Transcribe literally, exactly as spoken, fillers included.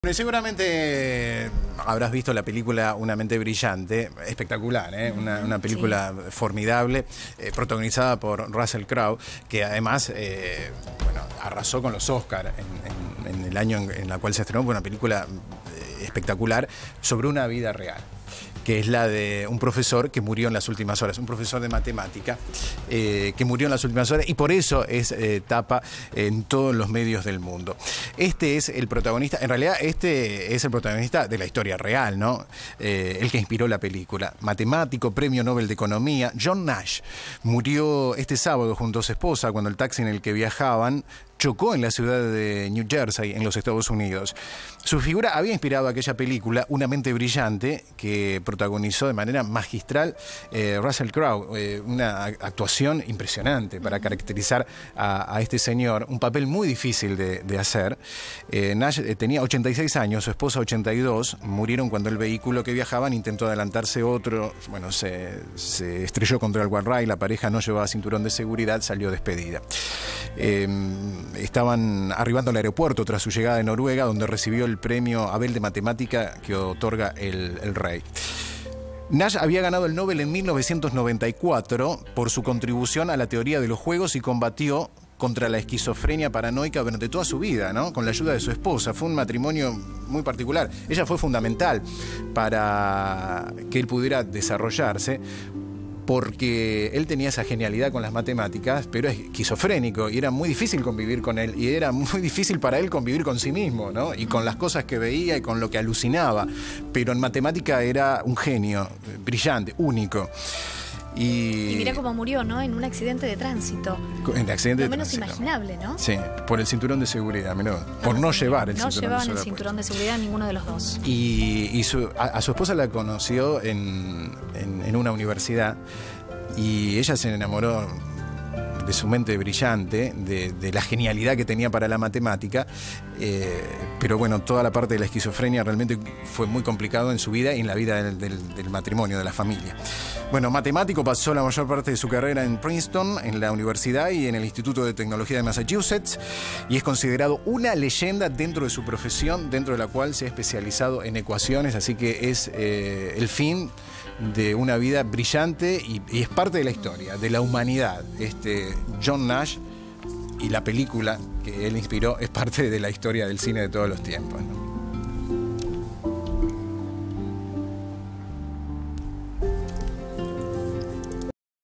Bueno, seguramente habrás visto la película Una mente brillante, espectacular, ¿eh? una, una película sí. formidable, eh, protagonizada por Russell Crowe, que además eh, bueno, arrasó con los Oscars en, en, en el año en, en el cual se estrenó. Fue una película eh, espectacular sobre una vida real, que es la de un profesor que murió en las últimas horas, un profesor de matemática eh, que murió en las últimas horas y por eso es eh, tapa en todos los medios del mundo. Este es el protagonista, en realidad este es el protagonista de la historia real, ¿no? Eh, el que inspiró la película. Matemático, premio Nobel de Economía, John Nash, murió este sábado junto a su esposa cuando el taxi en el que viajaban chocó en la ciudad de New Jersey, en los Estados Unidos. Su figura había inspirado aquella película, Una mente brillante, que protagonizó de manera magistral eh, Russell Crowe, eh, una actuación impresionante para caracterizar a, a este señor, un papel muy difícil de, de hacer. Eh, Nash eh, tenía ochenta y seis años, su esposa ochenta y dos, murieron cuando el vehículo que viajaban intentó adelantarse otro, bueno, se, se estrelló contra el guardrail, la pareja no llevaba cinturón de seguridad, salió despedida. Eh, Estaban arribando al aeropuerto tras su llegada de Noruega, donde recibió el premio Abel de Matemática que otorga el, el rey. Nash había ganado el Nobel en mil novecientos noventa y cuatro por su contribución a la teoría de los juegos y combatió contra la esquizofrenia paranoica durante toda su vida, ¿no? Con la ayuda de su esposa. Fue un matrimonio muy particular. Ella fue fundamental para que él pudiera desarrollarse, porque él tenía esa genialidad con las matemáticas, pero es esquizofrénico y era muy difícil convivir con él, y era muy difícil para él convivir con sí mismo, ¿no? Y con las cosas que veía y con lo que alucinaba. Pero en matemática era un genio, brillante, único. Y, y mirá cómo murió, ¿no? En un accidente de tránsito. En accidente Lo de menos tránsito. imaginable, ¿no? Sí, por el cinturón de seguridad, mirá, por no, no llevar el no cinturón llevaban de el seguridad. cinturón de seguridad ninguno de los dos. Y, y su, a, a su esposa la conoció en, en, en una universidad y ella se enamoró de su mente brillante, de, de la genialidad que tenía para la matemática, eh, pero bueno, toda la parte de la esquizofrenia realmente fue muy complicado en su vida y en la vida del, del, del matrimonio, de la familia. Bueno, matemático, pasó la mayor parte de su carrera en Princeton, en la universidad y en el Instituto de Tecnología de Massachusetts, y es considerado una leyenda dentro de su profesión, dentro de la cual se ha especializado en ecuaciones, así que es eh, el fin de una vida brillante y, y es parte de la historia, de la humanidad. Este John Nash, y la película que él inspiró es parte de la historia del cine de todos los tiempos, ¿no?